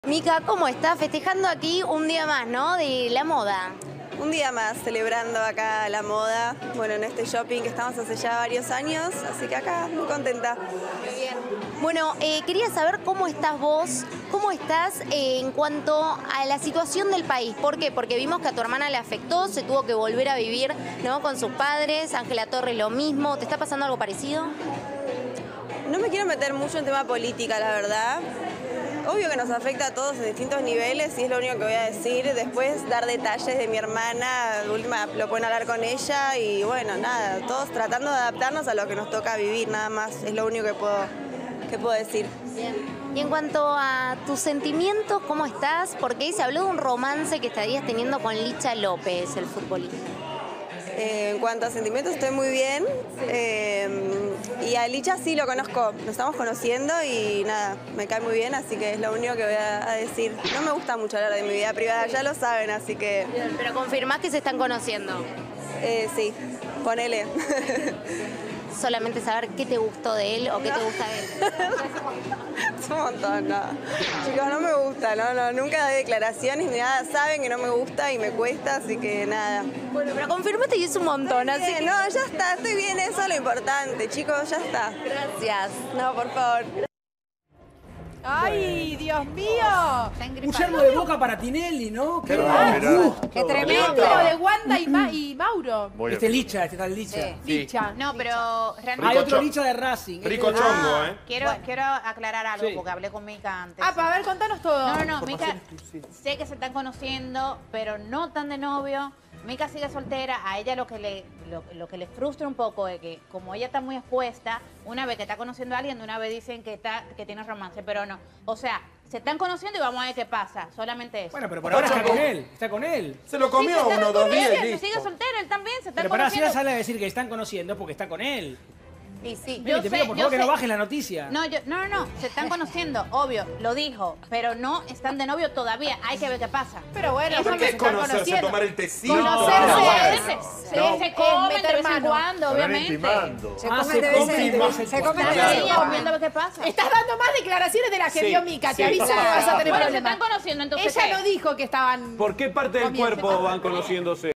Mica, ¿cómo estás? Festejando aquí un día más, ¿no? De la moda. Un día más celebrando acá la moda, bueno, en este shopping que estamos hace ya varios años, así que acá muy contenta. Muy bien. Bueno, quería saber cómo estás vos, cómo estás en cuanto a la situación del país. ¿Por qué? Porque vimos que a tu hermana le afectó, se tuvo que volver a vivir, ¿no? Con sus padres, Ángela Torres lo mismo. ¿Te está pasando algo parecido? No me quiero meter mucho en tema política, la verdad. Obvio que nos afecta a todos en distintos niveles y es lo único que voy a decir. Después dar detalles de mi hermana, de última lo pueden hablar con ella y bueno, nada, todos tratando de adaptarnos a lo que nos toca vivir, nada más, es lo único que puedo decir. Bien. Y en cuanto a tus sentimientos, ¿cómo estás? Porque ahí se habló de un romance que estarías teniendo con Licha López, el futbolista. En cuanto a sentimientos estoy muy bien y a Licha sí lo conozco, nos estamos conociendo y nada, me cae muy bien, así que es lo único que voy a decir. No me gusta mucho hablar de mi vida privada, ya lo saben, así que... Pero confirmás que se están conociendo. Sí, ponele. Solamente saber qué te gustó de él o qué te gusta de él. Es un montón, no. Chicos, no me gusta, no, nunca doy declaraciones ni nada, saben que no me gusta y me cuesta, así que nada. Bueno, pero confirmate y es un montón, así que... No, ya está, estoy bien, eso es lo importante, chicos, ya está. Gracias. No, por favor. ¡Ay, Dios mío! Un yermo de Boca para Tinelli, ¿no? ¡Qué ¡Qué tremendo! De Wanda y Mauro. Este Licha, este tal Licha. Sí. Licha. No, pero realmente... Hay otro Licha de Racing. Rico chongo, ¿eh? Quiero aclarar algo, Sí. porque hablé con Mica antes. Ah, para ver, contanos todo. No, Mica, sé que se están conociendo, pero no tan de novio. Mica sigue soltera, a ella lo que le frustra un poco es que como ella está muy expuesta, una vez que está conociendo a alguien, de una vez dicen que tiene romance, pero no. O sea, se están conociendo y vamos a ver qué pasa, solamente eso. Bueno, pero por ahora está con él. Está con él. Se lo comió Sí, se uno, están 2 días y conociendo, listo. sigue soltero, él también, se están Pero para así conociendo. sale a decir que están conociendo porque está con él. Y sí, Mira, te pido por favor que no bajes la noticia. No, se están conociendo, obvio, lo dijo, pero no están de novio todavía, hay que ver qué pasa. Pero bueno, Eso ¿Por porque qué se es están conocerse, conociendo. tomar el tecito? Conocerse Se comen de meter vez en mano. cuando, obviamente. Se Ah, comen se de vez comen en de cuando. vez en Se comen de cuando. vez en Sí, cuando. viendo qué pasa. Estás dando más declaraciones de las que Sí, dio Mica. Te sí. aviso que vas a tener Bueno, se problemas. están conociendo, entonces Ella ¿qué? no dijo que estaban... ¿Por qué parte del comiendo. cuerpo van conociéndose?